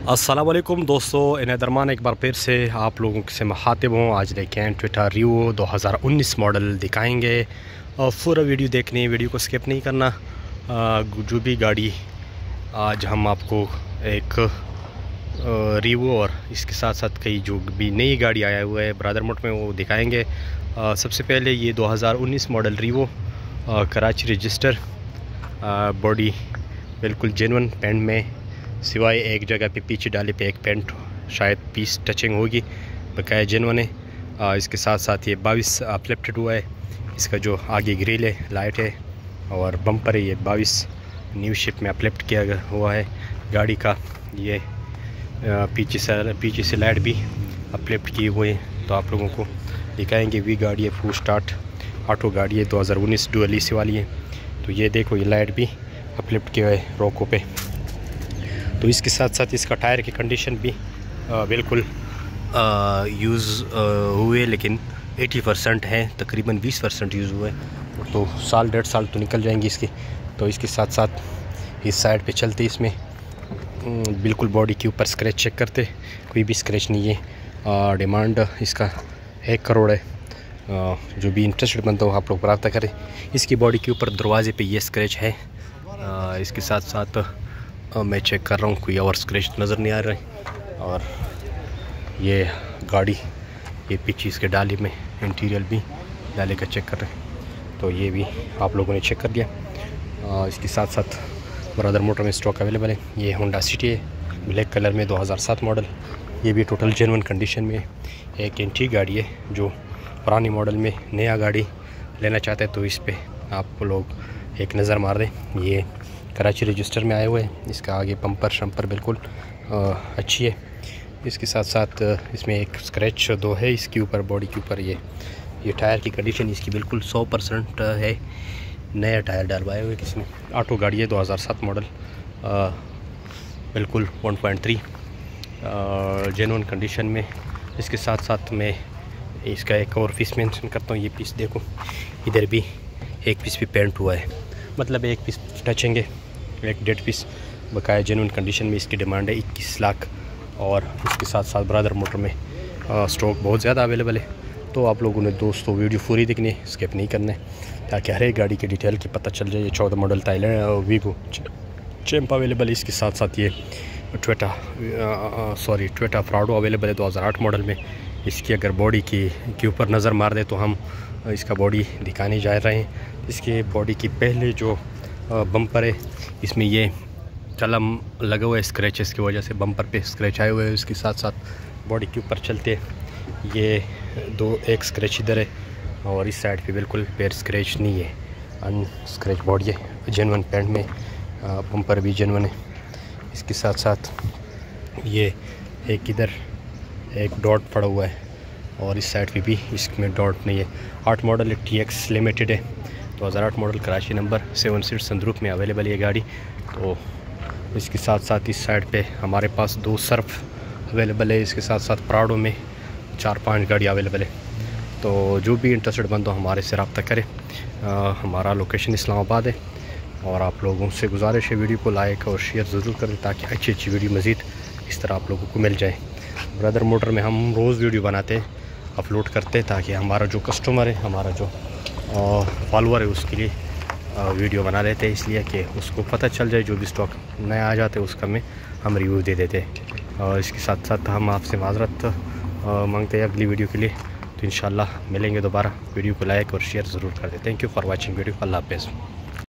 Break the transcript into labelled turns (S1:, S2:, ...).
S1: अस्सलामुअलैकुम दोस्तों, इन्हें दरमान एक बार फिर से आप लोगों से मुखातिब हूँ। आज लेके आए टोयोटा रीवो 2019 मॉडल दिखाएंगे और पूरा वीडियो देखनी है, वीडियो को स्किप नहीं करना। जो भी गाड़ी आज हम आपको एक रीवो और इसके साथ साथ कई जो भी नई गाड़ी आया हुआ है ब्रदर मोड में वो दिखाएंगे। सबसे पहले ये 2019 model Revo Karachi register, body बिल्कुल जेन्युइन पेंट में, सिवाय एक जगह पे पीछे डाले पे एक पेंट शायद पीस टचिंग होगी, बकाया जेन्युइन है। इसके साथ साथ ये 22 अपलिफ्टेड हुआ है। इसका जो आगे ग्रिल है, लाइट है और बम्पर है, ये 22 न्यू शेप में अपलिफ्ट किया हुआ है गाड़ी का। ये पीछे से लाइट भी अपलिफ्ट किए हुए हैं, तो आप लोगों को दिखाएंगे। वी गाड़ी है, फुल स्टार्ट ऑटो गाड़ी है, 2019 डुअल एसी वाली है। तो ये देखो, ये लाइट भी अपलिफ्ट किया है रोको पे। तो इसके साथ साथ इसका टायर की कंडीशन भी बिल्कुल यूज़ हुए, लेकिन 80% है, तकरीबन 20% यूज़ हुए, तो साल डेढ़ साल तो निकल जाएंगी इसकी। तो इसके साथ साथ इस साइड पे चलते इसमें बिल्कुल बॉडी के ऊपर स्क्रैच चेक करते, कोई भी स्क्रैच नहीं है। डिमांड इसका 1 करोड़ है। जो भी इंटरेस्टेड बनता हो आप लोग रब्ता करें। इसकी बॉडी के ऊपर दरवाजे पे ये स्क्रैच है। इसके साथ साथ मैं चेक कर रहा हूँ, कोई और स्क्रैच नज़र नहीं आ रहा है। और ये गाड़ी, ये पीछे इसके डाले में इंटीरियर भी डाले का चेक कर रहे हैं, तो ये भी आप लोगों ने चेक कर दिया। इसके साथ साथ ब्रदर मोटर में स्टॉक अवेलेबल है। ये होंडा सिटी है, ब्लैक कलर में, 2007 मॉडल। ये भी टोटल जेन्युइन कंडीशन में एक एंटीक गाड़ी है। जो पुरानी मॉडल में नया गाड़ी लेना चाहते हैं तो इस पे आप लोग एक नज़र मार दें। ये कराची रजिस्टर में आए हुए हैं। इसका आगे बम्पर शम्पर बिल्कुल अच्छी है। इसके साथ साथ इसमें एक स्क्रैच 2 है इसके ऊपर, बॉडी के ऊपर। ये टायर की कंडीशन इसकी बिल्कुल 100% है, नया टायर डलवाए हुए किसी ने। ऑटो गाड़ी है, 2007 मॉडल, बिल्कुल 1.3 जेन्युइन कंडीशन में। इसके साथ साथ मैं इसका एक और पीस मेंशन करता हूँ। ये पीस देखो, इधर भी एक पीस भी पेंट हुआ है, मतलब एक पीस टचिंग है, एक डेड पीस बकाया जेन्युइन कंडीशन में। इसकी डिमांड है 21 लाख। और इसके साथ साथ ब्रदर मोटर में स्टॉक बहुत ज़्यादा अवेलेबल है। तो आप लोगों ने दोस्तों वीडियो पूरी देखनी है, स्किप नहीं करना है, ताकि हर एक गाड़ी की डिटेल की पता चल जाए। ये 14 model Thailand Vigo Champ available है। इसके साथ साथ ये टोयोटा प्राडो अवेलेबल है 2008 मॉडल में। इसकी अगर बॉडी के ऊपर नज़र मार दे तो हम इसका बॉडी दिखाने जा रहे हैं। इसके बॉडी की पहले जो बम्पर है, इसमें ये कलम लगा हुआ है, स्क्रैचेस की वजह से बम्पर पे स्क्रैच आए हुए हैं। इसके साथ साथ बॉडी के ऊपर चलते ये एक स्क्रैच इधर है और इस साइड पे बिल्कुल पैर स्क्रैच नहीं है, अनस्क्रैच बॉडी है, जेन्युइन पेंट में। बम्पर भी जेन्युइन है। इसके साथ साथ ये एक इधर एक डॉट पड़ा हुआ है और इस साइड पे भी इसमें डॉट नहीं है। 8 मॉडल TX लिमिटेड है, 2008 model, Karachi number, 7 seat sunroof में अवेलेबल है ये गाड़ी। तो इसके साथ साथ इस साइड पे हमारे पास 2 सर्फ अवेलेबल है। इसके साथ साथ प्राडो में 4-5 गाड़ी अवेलेबल है। तो जो भी इंटरेस्टेड बंद हो हमारे से रब्ता करें। हमारा लोकेशन इस्लामाबाद है। और आप लोगों से गुजारिश है, वीडियो को लाइक और शेयर ज़रूर करें, ताकि अच्छी वीडियो मज़ीद इस तरह आप लोगों को मिल जाए। ब्रदर मोटर में हम रोज़ वीडियो बनाते हैं, अपलोड करते हैं, ताकि हमारा जो कस्टमर है, हमारा जो फॉलोअर है, उसके लिए वीडियो बना लेते हैं, इसलिए कि उसको पता चल जाए। जो भी स्टॉक नया आ जाता है उसका में हम रिव्यू दे देते हैं। और इसके साथ साथ हम आपसे माज़रत मांगते हैं अगली वीडियो के लिए। तो इंशाल्लाह मिलेंगे दोबारा। वीडियो को लाइक और शेयर ज़रूर कर दें। Thank you for watching video. अल्लाह हाफ़िज़।